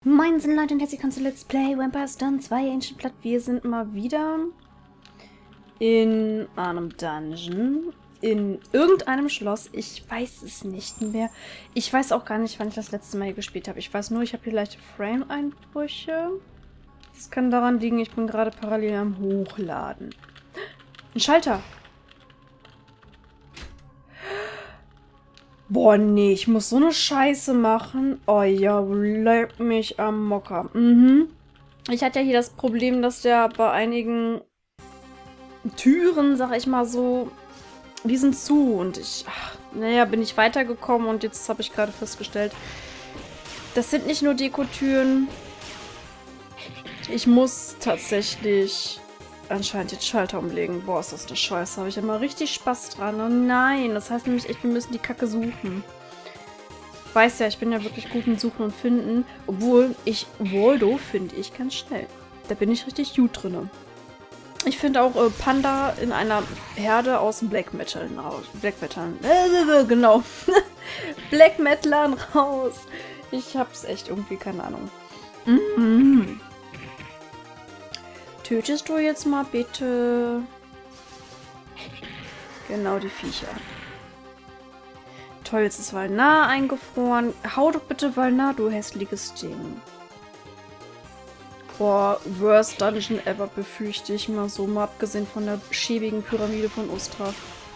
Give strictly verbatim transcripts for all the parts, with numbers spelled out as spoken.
Moin sind Leute und herzlich willkommen zu Let's Play Vampire Stone zwei Ancient Blood. Wir sind mal wieder in einem Dungeon, in irgendeinem Schloss. Ich weiß es nicht mehr. Ich weiß auch gar nicht, wann ich das letzte Mal hier gespielt habe. Ich weiß nur, ich habe hier leichte Frame-Einbrüche. Das kann daran liegen, ich bin gerade parallel am Hochladen. Ein Schalter. Boah, nee, ich muss so eine Scheiße machen. Oh ja, leib mich am Mocker. Mhm. Ich hatte ja hier das Problem, dass der bei einigen Türen, sag ich mal so, die sind zu. Und ich, ach, naja, bin ich weitergekommen und jetzt habe ich gerade festgestellt, das sind nicht nur Dekotüren. Ich muss tatsächlich anscheinend den Schalter umlegen. Boah, ist das eine Scheiße. Habe ich immer richtig Spaß dran. Oh nein, das heißt nämlich echt, wir müssen die Kacke suchen. Ich weiß ja, ich bin ja wirklich gut in Suchen und Finden. Obwohl, ich Waldo finde ich ganz schnell. Da bin ich richtig gut drin. Ich finde auch äh, Panda in einer Herde aus Black Metal raus. Black Metal. Äh, genau. Black Metalern raus. Ich hab's echt irgendwie, keine Ahnung. Mhm. Tötest du jetzt mal bitte? Genau, die Viecher. Toll, jetzt ist Valnar eingefroren. Hau doch bitte Valnar, du hässliches Ding. Boah, worst Dungeon ever, befürchte ich mal so, mal abgesehen von der schäbigen Pyramide von Ustra.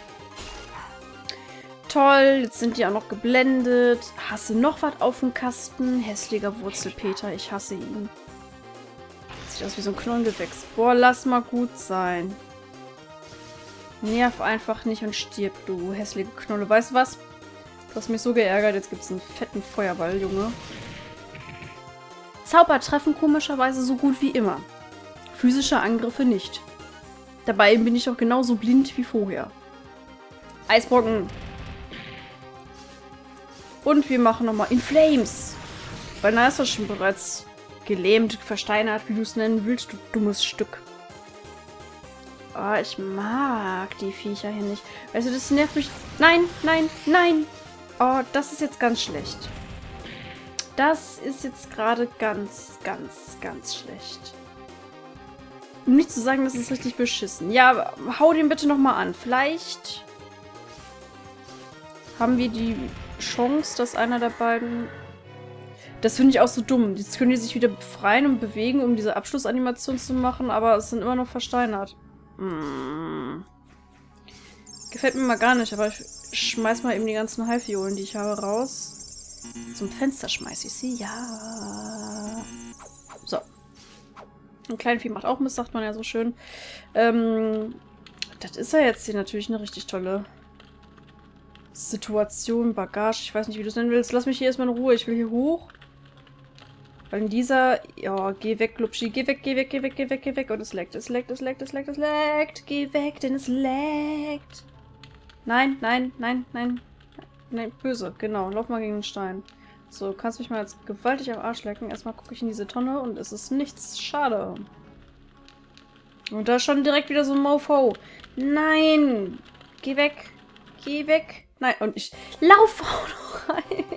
Toll, jetzt sind die auch noch geblendet. Hast du noch was auf dem Kasten? Hässlicher Wurzelpeter, ich hasse ihn. Sieht aus wie so ein Knollengewächs. Boah, lass mal gut sein. Nerv einfach nicht und stirb, du hässliche Knolle. Weißt du was? Du hast mich so geärgert. Jetzt gibt es einen fetten Feuerball, Junge. Zauber treffen komischerweise so gut wie immer. Physische Angriffe nicht. Dabei bin ich doch genauso blind wie vorher. Eisbrocken. Und wir machen nochmal In Flames. Weil na ist das schon bereits gelähmt, versteinert, wie du es nennen willst, du dummes Stück. Oh, ich mag die Viecher hier nicht. Also das nervt mich. Nein, nein, nein. Oh, das ist jetzt ganz schlecht. Das ist jetzt gerade ganz, ganz, ganz schlecht. Um nicht zu sagen, das ist richtig beschissen. Ja, hau den bitte nochmal an. Vielleicht haben wir die Chance, dass einer der beiden... Das finde ich auch so dumm. Jetzt können die sich wieder befreien und bewegen, um diese Abschlussanimation zu machen, aber es sind immer noch versteinert. Hm. Gefällt mir mal gar nicht, aber ich schmeiß mal eben die ganzen Halbviolen, die ich habe, raus. Zum Fenster schmeiße ich sie. Ja. So. Ein Kleinvieh macht auch Mist, sagt man ja so schön. Ähm, das ist ja jetzt hier natürlich eine richtig tolle Situation, Bagage. Ich weiß nicht, wie du es nennen willst. Lass mich hier erstmal in Ruhe. Ich will hier hoch. Weil in dieser... Ja, geh weg, Lupschi. Geh weg, geh weg, geh weg, geh weg, geh weg. Und es leckt, es leckt, es leckt, es leckt, es leckt. Geh weg, denn es leckt. Nein, nein, nein, nein. Nein, böse. Genau. Lauf mal gegen den Stein. So, du kannst mich mal jetzt gewaltig am Arsch lecken. Erstmal gucke ich in diese Tonne und es ist nichts. Schade. Und da ist schon direkt wieder so ein Mofo. Nein. Geh weg. Geh weg. Nein, und ich lauf auch noch rein.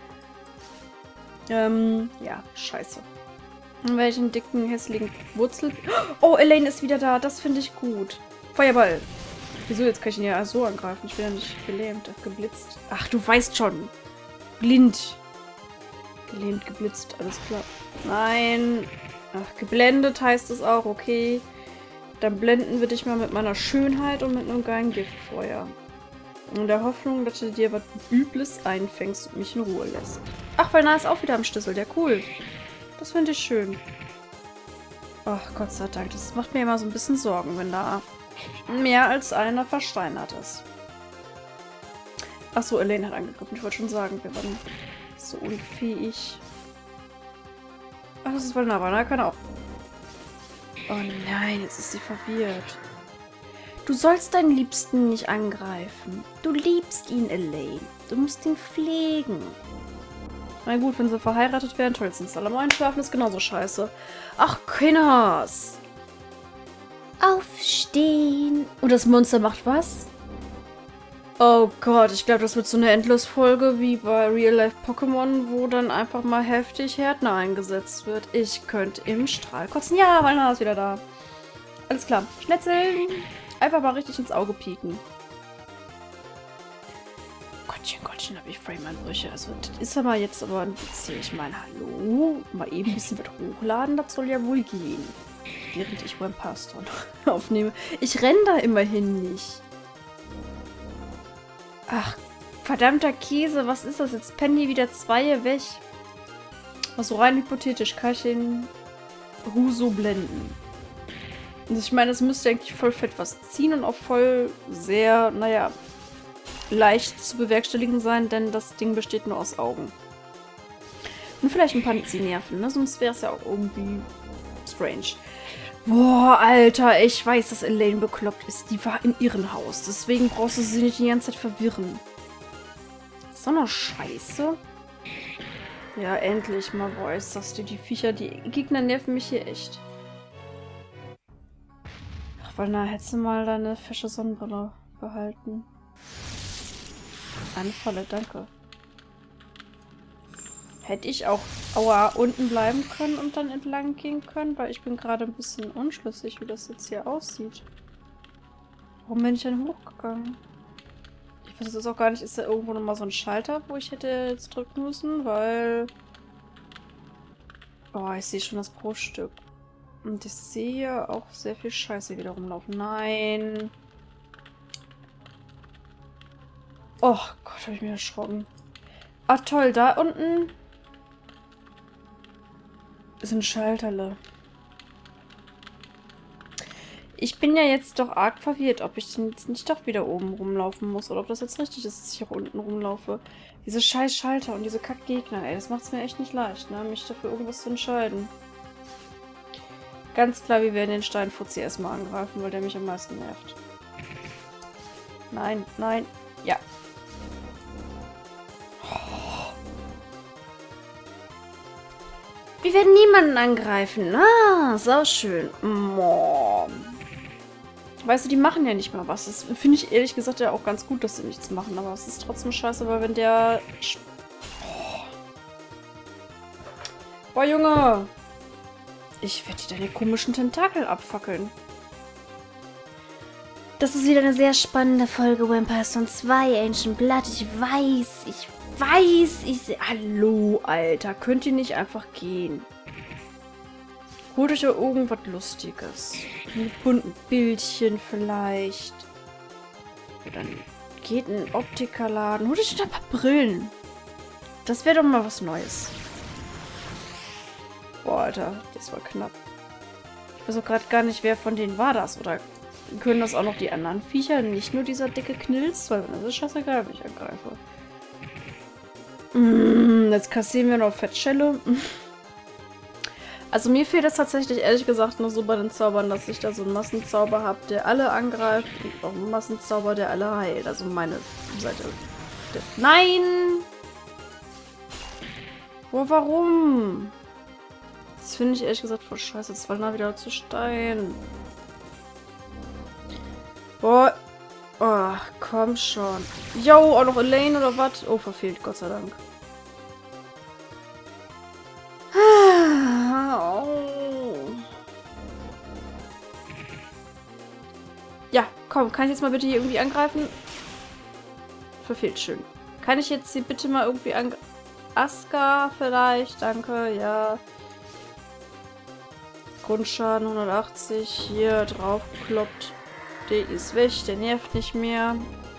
Ähm, ja, scheiße. Welchen dicken, hässlichen Wurzel... Oh, Elaine ist wieder da. Das finde ich gut. Feuerball. Wieso, jetzt kann ich ihn ja so angreifen. Ich bin ja nicht gelähmt, geblitzt. Ach, du weißt schon. Blind. Gelähmt, geblitzt, alles klar. Nein. Ach, geblendet heißt es auch, okay. Dann blenden wir dich mal mit meiner Schönheit und mit einem geilen Giftfeuer. In der Hoffnung, dass du dir was Übles einfängst und mich in Ruhe lässt. Ach, weil na ist auch wieder am Schlüssel. Der cool. Das finde ich schön. Ach, Gott sei Dank. Das macht mir immer so ein bisschen Sorgen, wenn da mehr als einer versteinert ist. Ach so, Elaine hat angegriffen. Ich wollte schon sagen, wir waren so unfähig. Ach, das ist wohl nah, na, kann auch. Oh nein, jetzt ist sie verwirrt. Du sollst deinen Liebsten nicht angreifen. Du liebst ihn, Elaine. Du musst ihn pflegen. Na gut, wenn sie verheiratet werden, toll, sind alle am Einschlafen, ist genauso scheiße. Ach, Kinders. Aufstehen. Und das Monster macht was? Oh Gott, ich glaube, das wird so eine Endlosfolge wie bei Real-Life-Pokémon, wo dann einfach mal heftig Härtner eingesetzt wird. Ich könnte im Strahl kotzen. Ja, Valna ist wieder da. Alles klar. Schnetzeln. Einfach mal richtig ins Auge pieken. Gottchen, Gottchen, habe ich Frame-Einbrüche. Also, das ist aber jetzt aber ein Witz. Ich meine, hallo? Mal eben ein bisschen was hochladen, das soll ja wohl gehen. Während ich beim Pastor aufnehme. Ich renne da immerhin nicht. Ach, verdammter Käse, was ist das jetzt? Penny wieder zwei weg. Also rein hypothetisch kann ich den Huso blenden. Also ich meine, es müsste eigentlich voll fett was ziehen und auch voll sehr, naja, leicht zu bewerkstelligen sein, denn das Ding besteht nur aus Augen. Und vielleicht ein paar Nerven, ne? Sonst wäre es ja auch irgendwie strange. Boah, Alter, ich weiß, dass Elaine bekloppt ist. Die war im Irrenhaus. Deswegen brauchst du sie nicht die ganze Zeit verwirren. So eine Scheiße. Ja, endlich mal, boah, ist das du, die Viecher, die Gegner nerven mich hier echt. Ach, weil na, hättest du mal deine fesche Sonnenbrille behalten. Eine Falle, danke. Hätte ich auch, aua, unten bleiben können und dann entlang gehen können, weil ich bin gerade ein bisschen unschlüssig, wie das jetzt hier aussieht. Warum bin ich denn hochgegangen? Ich weiß jetzt auch gar nicht, ist da irgendwo nochmal so ein Schalter, wo ich hätte jetzt drücken müssen, weil... Oh, ich sehe schon das Brotstück. Und ich sehe auch sehr viel Scheiße wieder rumlaufen. Nein! Oh Gott, habe ich mich erschrocken. Ach toll, da unten... ist ein Schalterle. Ich bin ja jetzt doch arg verwirrt, ob ich denn jetzt nicht doch wieder oben rumlaufen muss oder ob das jetzt richtig ist, dass ich hier unten rumlaufe. Diese scheiß Schalter und diese Kackgegner, ey, das macht es mir echt nicht leicht, ne, mich dafür irgendwas zu entscheiden. Ganz klar, wir werden den Steinfutzi erstmal angreifen, weil der mich am meisten nervt. Nein, nein, ja. Wir werden niemanden angreifen. Ah, sauschön. Mom. Weißt du, die machen ja nicht mal was. Das finde ich ehrlich gesagt ja auch ganz gut, dass sie nichts machen. Aber es ist trotzdem scheiße, weil wenn der... Oh. Boah, Junge. Ich werde dir deine komischen Tentakel abfackeln. Das ist wieder eine sehr spannende Folge Vampire Stone zwei, Ancient Blood. Ich weiß, ich weiß, ich... Hallo, Alter. Könnt ihr nicht einfach gehen? Holt euch doch irgendwas Lustiges. Mit bunten Bildchen vielleicht. Oder dann geht in einen Optikerladen. Holt euch doch ein paar Brillen. Das wäre doch mal was Neues. Boah, Alter. Das war knapp. Ich weiß auch gerade gar nicht, wer von denen war das. Oder können das auch noch die anderen Viecher? Nicht nur dieser dicke Knilz? Weil das ist scheißegal, wenn ich angreife. Mm, jetzt kassieren wir noch Fettschelle. Also mir fehlt es tatsächlich ehrlich gesagt nur so bei den Zaubern, dass ich da so einen Massenzauber habe, der alle angreift und auch einen Massenzauber, der alle heilt. Also meine Seite. Nein! Boah, warum? Das finde ich ehrlich gesagt voll scheiße. Jetzt fallen da wieder zu Stein. Boah. Oh, komm schon. Yo, auch noch Elaine oder was? Oh, verfehlt, Gott sei Dank. Ja, komm, kann ich jetzt mal bitte hier irgendwie angreifen? Verfehlt, schön. Kann ich jetzt hier bitte mal irgendwie angreifen? Aska vielleicht, danke, ja. Grundschaden hundertachtzig, hier drauf gekloppt. Der ist weg, der nervt nicht mehr.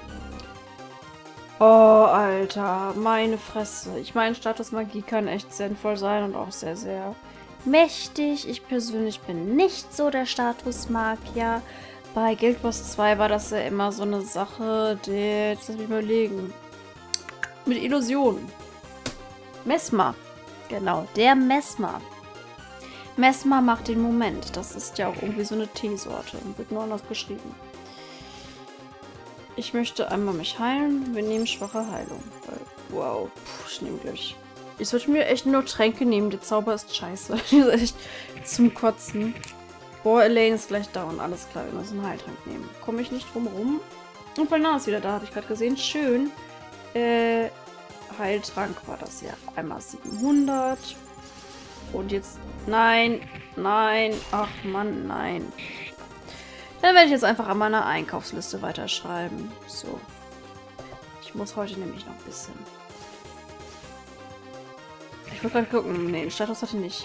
Oh, Alter, meine Fresse. Ich meine, Status Magie kann echt sinnvoll sein und auch sehr, sehr mächtig. Ich persönlich bin nicht so der Statusmagier. Bei Guild Wars zwei war das ja immer so eine Sache, die, jetzt lass mich mal überlegen. Mit Illusionen. Mesmer. Genau, der Mesmer. Mesmer macht den Moment. Das ist ja auch irgendwie so eine Teesorte und wird nur anders geschrieben. Ich möchte einmal mich heilen. Wir nehmen schwache Heilung. Wow, puh, ich nehme gleich. Ich sollte mir echt nur Tränke nehmen. Der Zauber ist scheiße. Die ist echt zum Kotzen. Boah, Elaine ist gleich down. Alles klar, wir müssen einen Heiltrank nehmen. Komme ich nicht drum rum? Und Valna ist wieder da, habe ich gerade gesehen. Schön. Äh, Heiltrank war das ja. Einmal siebenhundert. Und jetzt... Nein, nein. Ach Mann, nein. Dann werde ich jetzt einfach an meiner Einkaufsliste weiterschreiben. So. Ich muss heute nämlich noch ein bisschen... Ich wollte gerade gucken. Nee, den Status hatte ich nicht.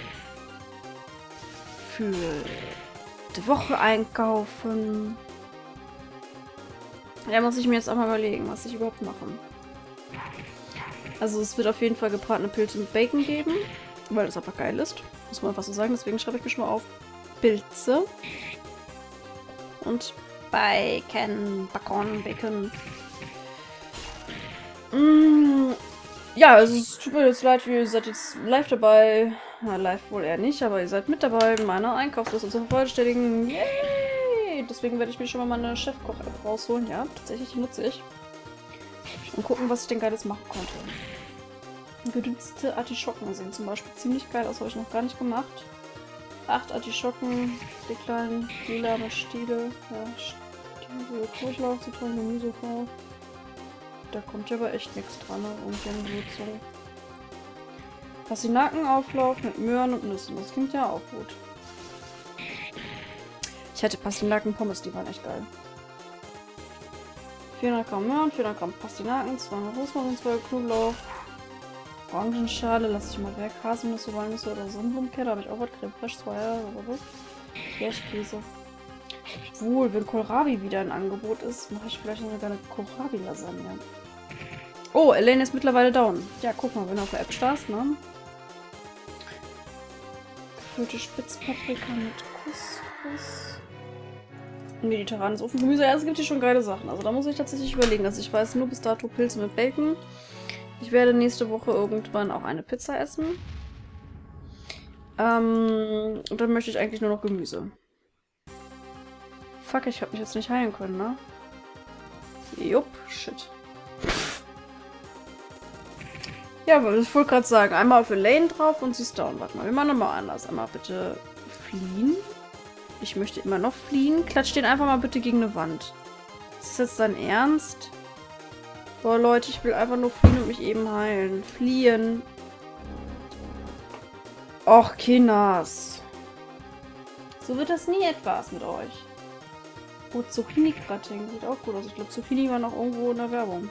Für die Woche einkaufen. Ja, muss ich mir jetzt auch mal überlegen, was ich überhaupt mache. Also es wird auf jeden Fall gebratene Pilze mit Bacon geben, weil das einfach geil ist. Muss man einfach so sagen. Deswegen schreibe ich mich schon mal auf Pilze. Und Bacon, Bacon, Bacon. Mm, ja, also es tut mir jetzt leid, ihr seid jetzt live dabei. Na, live wohl eher nicht, aber ihr seid mit dabei, meine Einkaufsliste zu vervollständigen. Yay! Deswegen werde ich mir schon mal meine Chefkoch-App rausholen. Ja, tatsächlich, die nutze ich. Und gucken, was ich denn Geiles machen konnte. Gedünstete Artischocken sehen zum Beispiel ziemlich geil aus, habe ich noch gar nicht gemacht. Acht Artischocken, die kleinen lila mit Stiele. Ja, Stiele, Durchlauf, Zitronen, Gemüse drauf. Da kommt ja aber echt nichts dran, ne? Irgendwie eine Würzung. Pastinakenauflauf mit Möhren und Nüssen. Das klingt ja auch gut. Ich hatte Pastinaken-Pommes, die waren echt geil. vierhundert Gramm Möhren, vierhundert Gramm Pastinaken, zweihundert Rosmarin, zweihundert Knoblauch. Orangenschale lasse ich mal weg. Haselnüsse, Walnüsse oder Sonnenblumenkerne. Habe ich auch was. Creme fraiche, zwei oder was? Kirschkäse. Obwohl, wenn Kohlrabi wieder ein Angebot ist, mache ich vielleicht sogar eine Kohlrabi-Lasagne. Oh, Elaine ist mittlerweile down. Ja, guck mal, wenn du auf der App starrst, ne? Gefüllte Spitzpaprika mit Couscous. Mediterranes Ofengemüse. Ja, es gibt hier schon geile Sachen. Also da muss ich tatsächlich überlegen. Also ich weiß nur bis dato Pilze mit Bacon. Ich werde nächste Woche irgendwann auch eine Pizza essen. Ähm, und dann möchte ich eigentlich nur noch Gemüse. Fuck, ich habe mich jetzt nicht heilen können, ne? Jupp, shit. Ja, aber ich wollte gerade sagen, einmal auf Elaine drauf und sie ist down. Warte mal, wir machen nochmal anders. Einmal bitte fliehen. Ich möchte immer noch fliehen. Klatsch den einfach mal bitte gegen eine Wand. Ist das jetzt dein Ernst? Boah, Leute, ich will einfach nur fliehen und mich eben heilen. Fliehen. Och, Kinders. So wird das nie etwas mit euch. Oh, Zucchini-Gratin. Sieht auch gut aus. Ich glaube, Zucchini war noch irgendwo in der Werbung.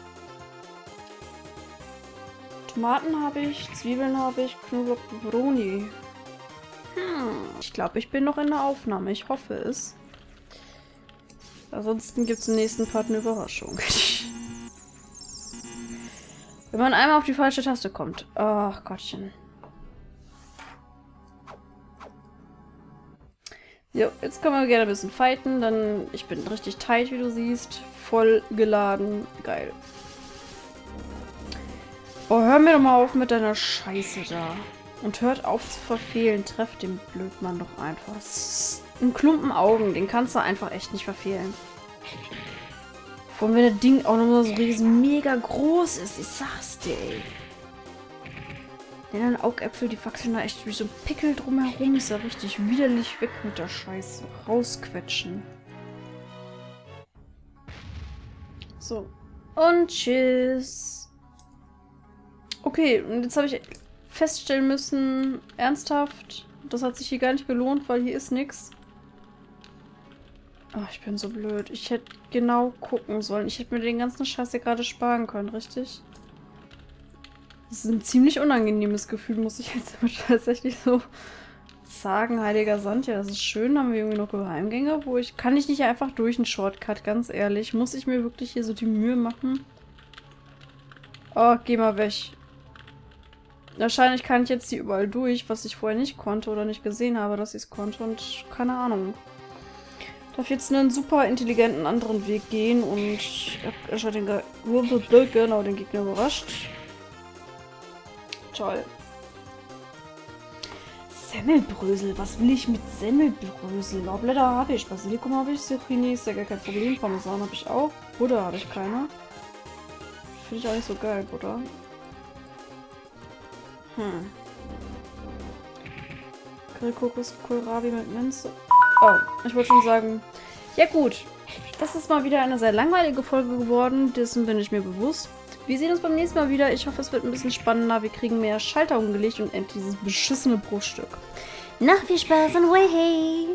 Tomaten habe ich, Zwiebeln habe ich, Knoblauch, Peperoni. Hm. Ich glaube, ich bin noch in der Aufnahme. Ich hoffe es. Ansonsten gibt es im nächsten Part eine Überraschung. Wenn man einmal auf die falsche Taste kommt. Ach Gottchen. Jo, jetzt können wir gerne ein bisschen fighten. Dann, ich bin richtig tight, wie du siehst. Voll geladen. Geil. Oh, hör mir doch mal auf mit deiner Scheiße da. Und hört auf zu verfehlen. Trefft den Blödmann doch einfach. Ein Klumpen Augen, den kannst du einfach echt nicht verfehlen. Vor allem, wenn das Ding auch noch so riesen mega groß ist. Ich sag's dir, ey. Denn Augäpfel, die wachsen da echt wie so ein Pickel drumherum. Ist ja richtig widerlich. Weg mit der Scheiße. Rausquetschen. So. Und tschüss. Okay, und jetzt habe ich feststellen müssen, ernsthaft, das hat sich hier gar nicht gelohnt, weil hier ist nichts. Ach, ich bin so blöd. Ich hätte genau gucken sollen. Ich hätte mir den ganzen Scheiß hier gerade sparen können, richtig? Das ist ein ziemlich unangenehmes Gefühl, muss ich jetzt tatsächlich so sagen. Heiliger Sand, ja, das ist schön. Haben wir irgendwie noch Geheimgänge, wo ich... Kann ich nicht einfach durch einen Shortcut, ganz ehrlich? Muss ich mir wirklich hier so die Mühe machen? Oh, geh mal weg. Wahrscheinlich kann ich jetzt hier überall durch, was ich vorher nicht konnte oder nicht gesehen habe, dass ich es konnte. Und keine Ahnung. Ich darf jetzt einen super intelligenten anderen Weg gehen und ich habe den, Ge genau, den Gegner überrascht. Toll. Semmelbrösel. Was will ich mit Semmelbrösel? Laubblätter habe ich. Basilikum habe ich. Zucchini ist ja gar kein Problem. Parmesan habe ich auch. Butter habe ich keine. Finde ich auch nicht so geil, Butter. Hm. Grillkokos, Kohlrabi mit Minze. Oh, ich wollte schon sagen, Ja gut, das ist mal wieder eine sehr langweilige Folge geworden. Dessen bin ich mir bewusst. Wir sehen uns beim nächsten Mal wieder. Ich hoffe, es wird ein bisschen spannender. Wir kriegen mehr Schalter umgelegt und endlich dieses beschissene Bruchstück. Nach viel Spaß und way!